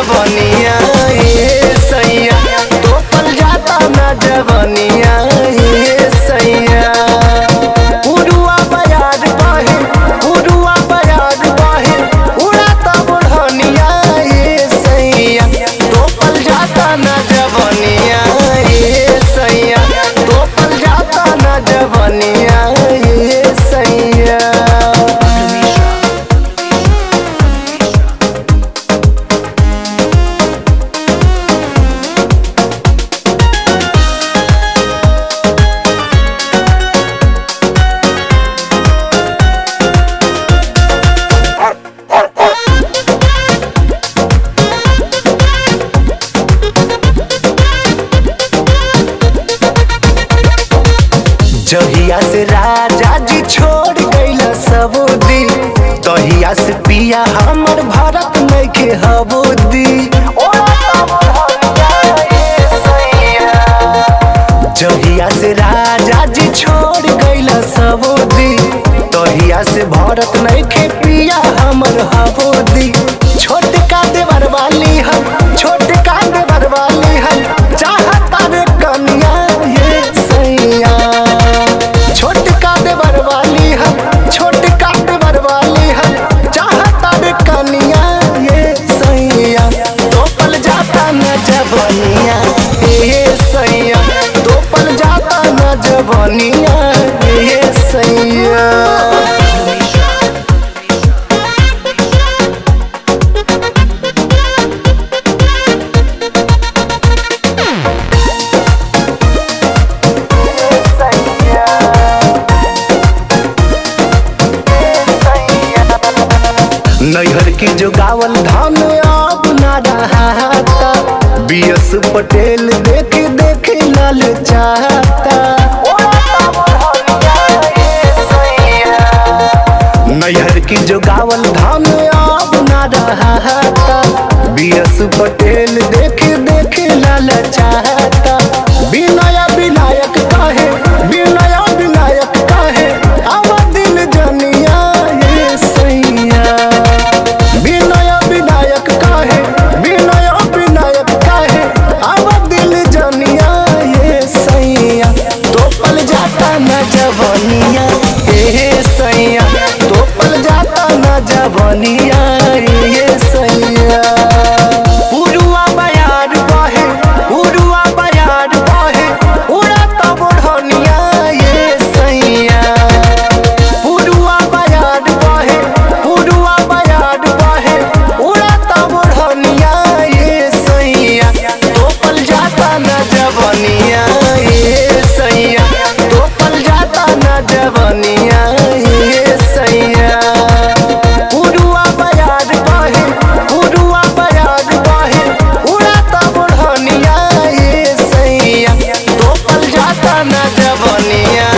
जवनिया ये सैया, तोपल जाता न जवनिया ये सैया। उरुआ बयार बहे, उरुआ बयार बहे, उड़ाता बुढ़निया ये सैया, तोपल जाता न जवनिया ये सैया, तोपल जाता न जवनिया ये सैया। जहिया से राजा जी छोड़ गइला सबूदी, तहिया से पिया हमर भारत नइखे हबूदी। जहिया से राजा जी छोड़ गइला सबूदी, तहिया से भारत नइखे पिया हमर हबूदी। छोटका देवर वाली हम, छोटका देवर वाली हम, चाहता रे कन्या ये सैया। छोटका देवर वाली हम, छोटका देवर वाली हम, चाहता रे कन्या ये सैया, तोपल जाता न जवनिया ये सैया, तोपल जाता न जवनिया ये सैया। नैहर की जो गावल धन अब न रहता, बीएस पटेल देख देख लाल चाहता। नैहर की जो गावल धन अब न रहता, बीएस पटेल देख देख लाल चाहता। विनय विनायक कहे, विनय विनायक कहे, अब दिल जनिया ये सैया। विनय विनायक कहे, विनय विनायक कहे, अब दिल जनिया ये सैया, तोपल जाता न जवनिया ये सैया, तोपल जाता न जवनिया ये सैया। उरुआ बयार बहे, उरुआ बयार बहे, उड़ाता बुढ़निया ये सैया। उरुआ बयार बहे, उरुआ बयार बहे, उड़ाता बुढ़निया ये सैया, तोपल जाता न जवनिया ये सैया, तोपल जाता न जवनिया ये सैया। उरुआ बयार बहे, उरुआ बयार बहे, उड़ाता बुढ़निया ये सैया, तोपल जाता न जवनिया